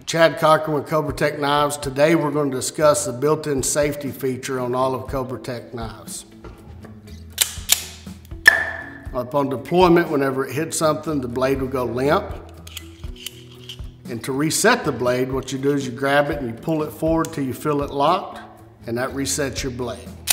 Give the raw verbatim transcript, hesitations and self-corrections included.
Chad Cochran with CobraTec Knives. Today we're going to discuss the built-in safety feature on all of CobraTec knives. Upon deployment, whenever it hits something, the blade will go limp. And to reset the blade, what you do is you grab it and you pull it forward till you feel it locked, and that resets your blade.